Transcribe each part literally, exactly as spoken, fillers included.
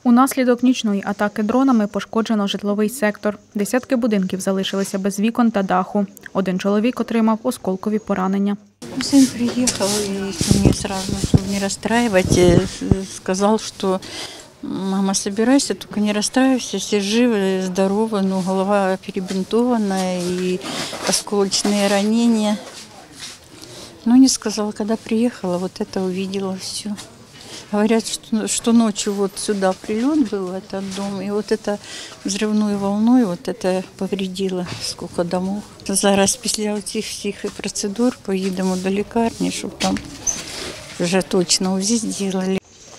Унаслідок нічної атаки дронами пошкоджено житловий сектор. Десятки будинків залишилися без вікон та даху. Один чоловік отримав осколкові поранення. Сын приехал и ко мне сразу начал не расстраивать. Сказал, что мама, собирайся, только не расстраивайся, все живы, здоровы, но голова перебинтованная и осколочные ранения. Но не сказала, когда приехала, вот это увидела все. Говорят, что, что ночью вот сюда прилет был, в этот дом, и вот это взрывной волной вот это повредило сколько домов. Зараз після цих всіх процедур поїдемо до лікарні, щоб там вже точно УЗИ зробили.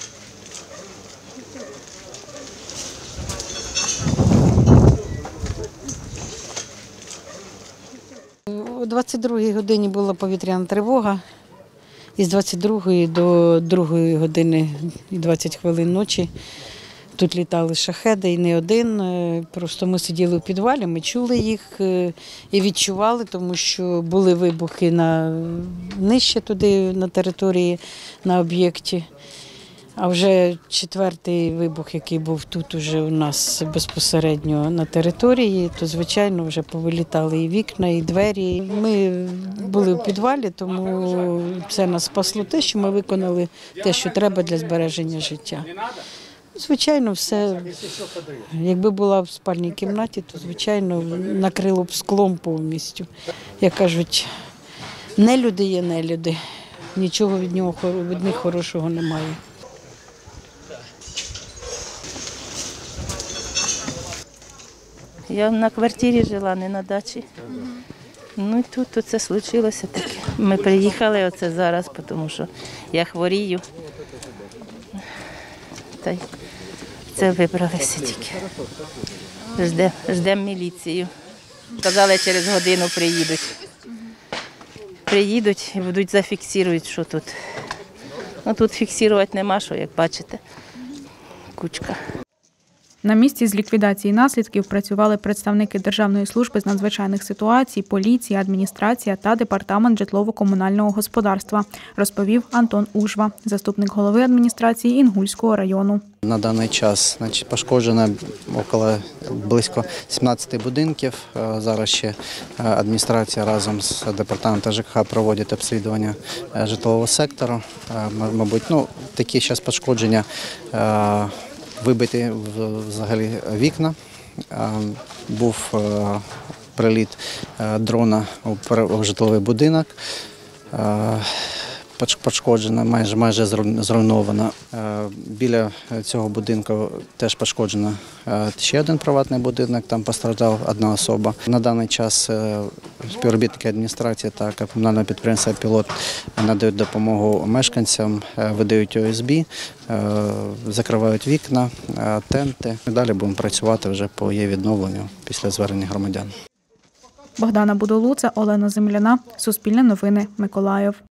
О двадцять другій годині була повітряна тривога. Із двадцять другої до другої години і двадцять хвилин ночі тут літали шахеди, і не один. Просто ми сиділи в підвалі, ми чули їх і відчували, тому що були вибухи на нижче туди, на території, на об'єкті. А вже четвертий вибух, який був тут уже у нас безпосередньо на території, то, звичайно, вже повилітали і вікна, і двері. Ми були в підвалі, тому це нас спасло те, що ми виконали те, що треба для збереження життя. Звичайно, все, якби була в спальній кімнаті, то, звичайно, накрило б склом повністю. Як кажуть, нелюди є нелюди, нічого від нього, від них хорошого немає. Я на квартирі жила, не на дачі. Ну і тут оце случилося таке. Ми приїхали оце зараз, тому що я хворію. Та й це вибралися тільки. Ждемо ждем міліцію. Казали, через годину приїдуть. Приїдуть і будуть зафіксують, що тут. Ну тут фіксувати нема що, як бачите. Кучка. На місці з ліквідації наслідків працювали представники Державної служби з надзвичайних ситуацій, поліція, адміністрація та департамент житлово-комунального господарства, розповів Антон Ужва, заступник голови адміністрації Інгульського району. На даний час значить, пошкоджено около, близько сімнадцяти будинків. Зараз ще адміністрація разом з департаментом ЖКХ проводить обслідування житлового сектору. Мабуть, ну, такі зараз пошкодження. Вибиті взагалі вікна, був приліт дрона у житловий будинок, пошкоджена, майже, майже зруйнована. Біля цього будинку теж пошкоджено ще один приватний будинок, там постраждала одна особа. На даний час співробітники адміністрації та комунального підприємства «Пілот» надають допомогу мешканцям, видають О С Б, закривають вікна, тенти. Далі будемо працювати вже по її відновленню після звернення громадян. Богдана Будулуца, Олена Земляна, Суспільне новини, Миколаїв.